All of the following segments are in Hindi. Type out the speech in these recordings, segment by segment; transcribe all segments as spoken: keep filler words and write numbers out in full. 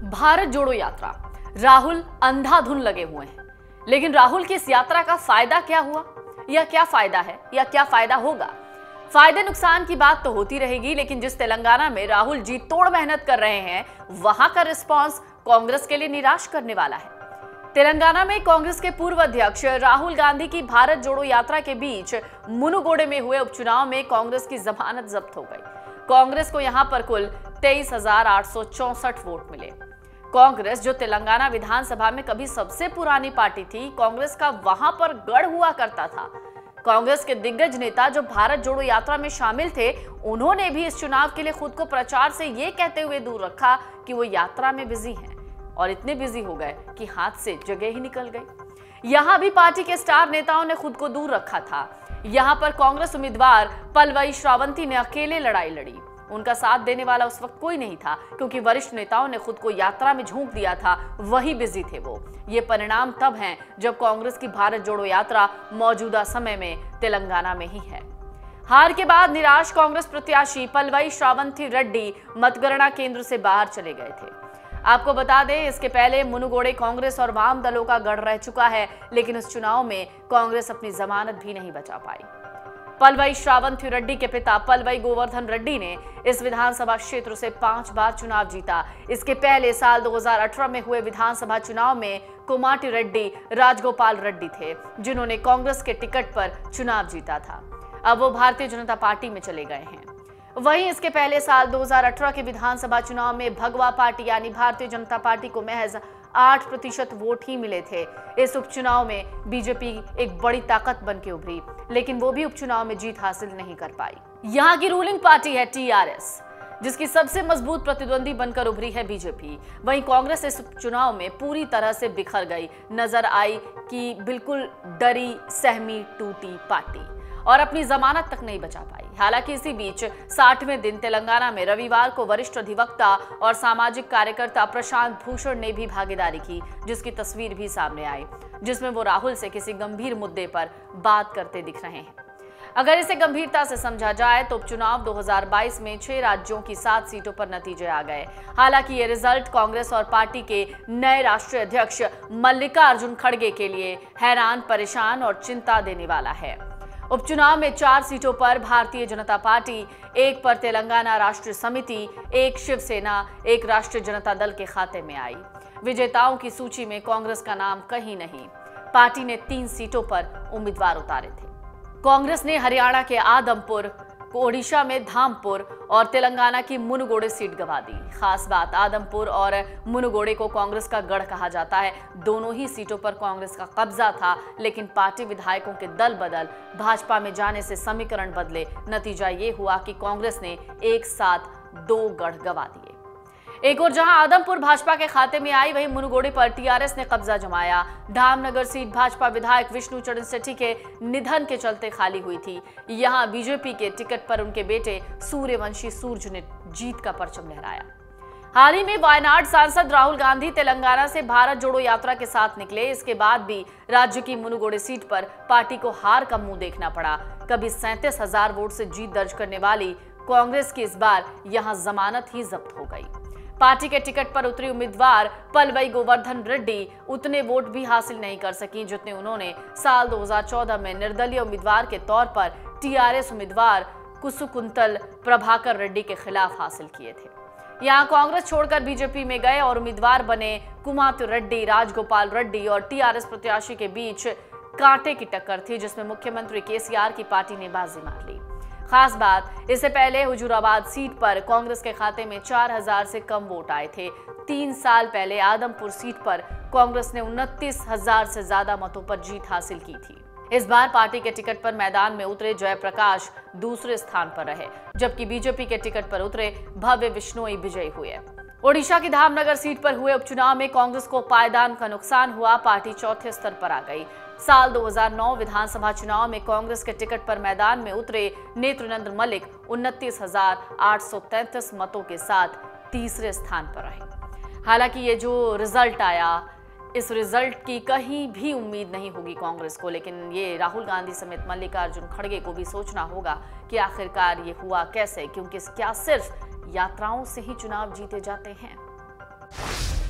भारत जोड़ो यात्रा, राहुल अंधाधुन लगे हुए हैं। लेकिन राहुल की इस यात्रा का फायदा क्या हुआ, या क्या फायदा है, या क्या फायदा होगा? फायदे नुकसान की बात तो होती रहेगी, लेकिन जिस तेलंगाना में राहुल जी तोड़ मेहनत कर रहे हैं, वहां का रिस्पांस कांग्रेस के लिए निराश करने वाला है। तेलंगाना में कांग्रेस के पूर्व अध्यक्ष राहुल गांधी की भारत जोड़ो यात्रा के बीच मुनुगोडे में हुए उपचुनाव में कांग्रेस की जमानत जब्त हो गई। कांग्रेस को यहां पर कुल तेईस हजार आठ सौ चौसठ वोट मिले। कांग्रेस, जो तेलंगाना विधानसभा में कभी सबसे पुरानी पार्टी थी, कांग्रेस का वहां पर गढ़ हुआ करता था। कांग्रेस के दिग्गज नेता जो भारत जोड़ो यात्रा में शामिल थे, उन्होंने भी इस चुनाव के लिए खुद को प्रचार से ये कहते हुए दूर रखा कि वो यात्रा में बिजी हैं, और इतने बिजी हो गए कि हाथ से जगह ही निकल गई। यहां भी पार्टी के स्टार नेताओं ने खुद को दूर रखा था। यहां पर कांग्रेस उम्मीदवार पलवई श्रावंती ने अकेले लड़ाई लड़ी। उनका साथ देने वाला उस वक्त कोई नहीं था, क्योंकि वरिष्ठ नेताओं ने खुद को यात्रा में झोंक दिया था, वही बिजी थे वो। ये परिणाम तब हैं जब कांग्रेस की भारत जोड़ो यात्रा मौजूदा समय में तेलंगाना में ही है। हार के बाद निराश कांग्रेस प्रत्याशी पलवई श्रावंती रेड्डी मतगणना केंद्र से बाहर चले गए थे। आपको बता दें, इसके पहले मुनुगोडे कांग्रेस और वाम दलों का गढ़ रह चुका है, लेकिन इस चुनाव में कांग्रेस अपनी जमानत भी नहीं बचा पाई। पलवई श्रावंती रेड्डी के पिता पलवई गोवर्धन रेड्डी ने इस विधानसभा क्षेत्र से पांच बार चुनाव जीता। इसके पहले साल दो हज़ार अठारह में हुए विधानसभा चुनाव में कोमाटी रेड्डी राजगोपाल रेड्डी थे, जिन्होंने कांग्रेस के टिकट पर चुनाव जीता था। अब वो भारतीय जनता पार्टी में चले गए हैं। वहीं इसके पहले साल दो हज़ार अठारह के विधानसभा चुनाव में भगवा पार्टी यानी भारतीय जनता पार्टी को महज आठ प्रतिशत वोट ही मिले थे। इस उपचुनाव में बीजेपी एक बड़ी ताकत बन के उभरी, लेकिन वो भी उपचुनाव में जीत हासिल नहीं कर पाई। यहाँ की रूलिंग पार्टी है टीआरएस, जिसकी सबसे मजबूत प्रतिद्वंदी बनकर उभरी है बीजेपी। वहीं कांग्रेस इस उपचुनाव में पूरी तरह से बिखर गई नजर आई कि बिल्कुल डरी, सहमी, टूटी पार्टी, और अपनी जमानत तक नहीं बचा पाई। हालांकि इसी बीच साठवें दिन तेलंगाना में रविवार को वरिष्ठ अधिवक्ता और सामाजिक कार्यकर्ता प्रशांत भूषण ने भी भागीदारी की, जिसकी तस्वीर भी सामने आई, जिसमें वो राहुल से किसी गंभीर मुद्दे पर बात करते दिख रहे हैं। अगर इसे गंभीरता से समझा जाए तो उपचुनाव दो हज़ार बाईस में छह राज्यों की सात सीटों पर नतीजे आ गए। हालांकि ये रिजल्ट कांग्रेस और पार्टी के नए राष्ट्रीय अध्यक्ष मल्लिकार्जुन खड़गे के लिए हैरान, परेशान और चिंता देने वाला है। उपचुनाव में चार सीटों पर भारतीय जनता पार्टी, एक पर तेलंगाना राष्ट्रीय समिति, एक शिवसेना, एक राष्ट्रीय जनता दल के खाते में आई। विजेताओं की सूची में कांग्रेस का नाम कहीं नहीं। पार्टी ने तीन सीटों पर उम्मीदवार उतारे थे। कांग्रेस ने हरियाणा के आदमपुर, ओडिशा में धामपुर और तेलंगाना की मुनुगोडे सीट गंवा दी। खास बात, आदमपुर और मुनुगोडे को कांग्रेस का गढ़ कहा जाता है। दोनों ही सीटों पर कांग्रेस का कब्जा था, लेकिन पार्टी विधायकों के दल बदल भाजपा में जाने से समीकरण बदले। नतीजा ये हुआ कि कांग्रेस ने एक साथ दो गढ़ गंवा दिए। एक और जहां आदमपुर भाजपा के खाते में आई, वहीं मुनुगोडे पर टीआरएस ने कब्जा जमाया। धामनगर सीट भाजपा विधायक विष्णु चरण सेठी के निधन के चलते खाली हुई थी। यहां बीजेपी के टिकट पर उनके बेटे सूर्यवंशी सूर्य ने जीत का परचम लहराया। हाल ही में वायनाड सांसद राहुल गांधी तेलंगाना से भारत जोड़ो यात्रा के साथ निकले। इसके बाद भी राज्य की मुनुगोडे सीट पर पार्टी को हार का मुंह देखना पड़ा। कभी सैंतीस हजार वोट से जीत दर्ज करने वाली कांग्रेस की इस बार यहां जमानत ही जब्त हो गई। पार्टी के टिकट पर उतरी उम्मीदवार पलवई गोवर्धन रेड्डी उतने वोट भी हासिल नहीं कर सकी, जितने उन्होंने साल दो हज़ार चौदह में निर्दलीय उम्मीदवार के तौर पर टीआरएस उम्मीदवार कुसुकुंतल प्रभाकर रेड्डी के खिलाफ हासिल किए थे। यहां कांग्रेस छोड़कर बीजेपी में गए और उम्मीदवार बने कुमाती रेड्डी, राजगोपाल रेड्डी और टीआरएस प्रत्याशी के बीच कांटे की टक्कर थी, जिसमें मुख्यमंत्री केसीआर की पार्टी ने बाजी मार ली। खास बात, इससे पहले हुजूराबाद सीट पर कांग्रेस के खाते में चार हजार से कम वोट आए थे। तीन साल पहले आदमपुर सीट पर कांग्रेस ने उनतीस हजार से ज्यादा मतों पर जीत हासिल की थी। इस बार पार्टी के टिकट पर मैदान में उतरे जयप्रकाश दूसरे स्थान पर रहे, जबकि बीजेपी के टिकट पर उतरे भव्य विश्नोई विजयी हुए। ओडिशा की धामनगर सीट पर हुए उपचुनाव में कांग्रेस को पायदान का नुकसान हुआ। पार्टी चौथे स्तर पर आ गई। साल दो हज़ार नौ विधानसभा चुनाव में कांग्रेस के टिकट पर मैदान में उतरे नेत्रनंद मलिक उनतीस हजार आठ सौ तैंतीस मतों के साथ तीसरे स्थान पर रहे। हालांकि ये जो रिजल्ट आया, इस रिजल्ट की कहीं भी उम्मीद नहीं होगी कांग्रेस को, लेकिन ये राहुल गांधी समेत मल्लिकार्जुन खड़गे को भी सोचना होगा कि आखिरकार ये हुआ कैसे, क्योंकि क्या सिर्फ यात्राओं से ही चुनाव जीते जाते हैं।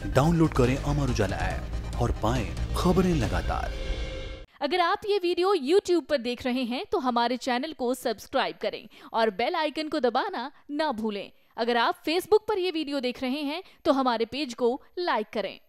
डाउनलोड करें अमर उजाला ऐप और पाएं खबरें लगातार। अगर आप ये वीडियो यूट्यूब पर देख रहे हैं तो हमारे चैनल को सब्सक्राइब करें और बेल आइकन को दबाना ना भूलें। अगर आप फेसबुक पर यह वीडियो देख रहे हैं तो हमारे पेज को लाइक करें।